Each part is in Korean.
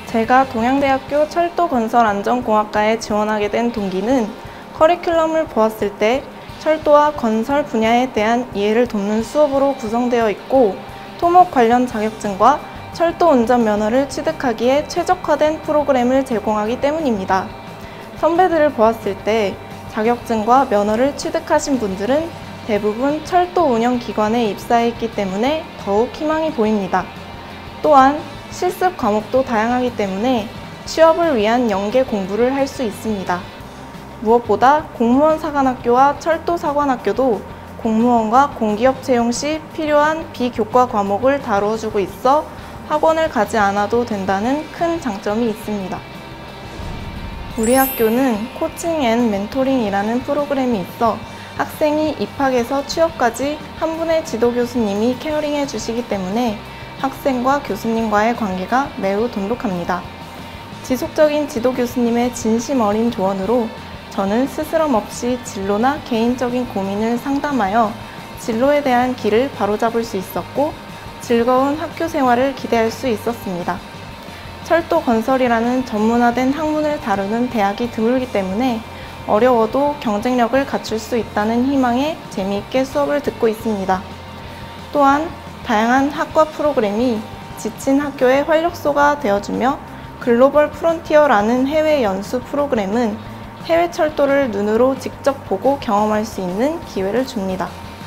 제가 동양대학교 철도건설안전공학과에 지원하게 된 동기는 커리큘럼을 보았을 때 철도와 건설 분야에 대한 이해를 돕는 수업으로 구성되어 있고 토목 관련 자격증과 철도 운전 면허를 취득하기에 최적화된 프로그램을 제공하기 때문입니다. 선배들을 보았을 때 자격증과 면허를 취득하신 분들은 대부분 철도 운영 기관에 입사했기 때문에 더욱 희망이 보입니다. 또한 실습 과목도 다양하기 때문에 취업을 위한 연계 공부를 할 수 있습니다. 무엇보다 공무원 사관학교와 철도 사관학교도 공무원과 공기업 채용 시 필요한 비교과 과목을 다루어주고 있어 학원을 가지 않아도 된다는 큰 장점이 있습니다. 우리 학교는 코칭 앤 멘토링이라는 프로그램이 있어 학생이 입학에서 취업까지 한 분의 지도 교수님이 케어링해 주시기 때문에 학생과 교수님과의 관계가 매우 돈독합니다. 지속적인 지도 교수님의 진심 어린 조언으로 저는 스스럼 없이 진로나 개인적인 고민을 상담하여 진로에 대한 길을 바로잡을 수 있었고 즐거운 학교 생활을 기대할 수 있었습니다. 철도 건설이라는 전문화된 학문을 다루는 대학이 드물기 때문에 어려워도 경쟁력을 갖출 수 있다는 희망에 재미있게 수업을 듣고 있습니다. 또한 다양한 학과 프로그램이 지친 학교의 활력소가 되어주며 글로벌 프론티어라는 해외 연수 프로그램은 해외 철도를 눈으로 직접 보고 경험할 수 있는 기회를 줍니다.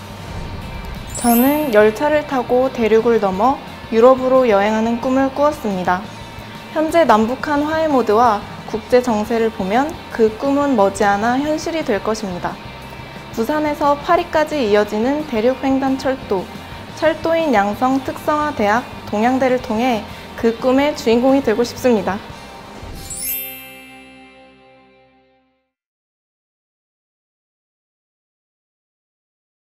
저는 열차를 타고 대륙을 넘어 유럽으로 여행하는 꿈을 꾸었습니다. 현재 남북한 화해 모드와 국제 정세를 보면 그 꿈은 머지않아 현실이 될 것입니다. 부산에서 파리까지 이어지는 대륙횡단철도, 철도인 양성 특성화 대학 동양대를 통해 그 꿈의 주인공이 되고 싶습니다.